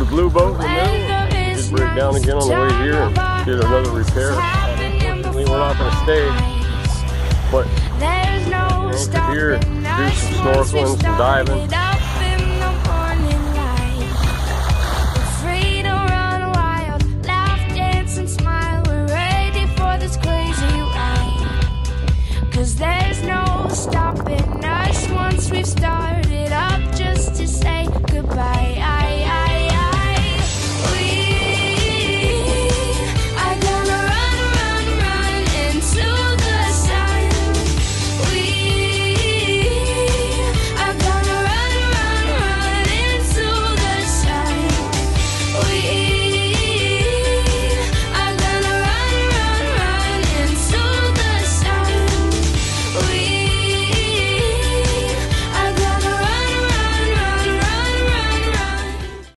blue boat in the middle. Just break down again on the way here and get another repair. Unfortunately, we're not going to stay, but anchor here, do some snorkeling, some diving.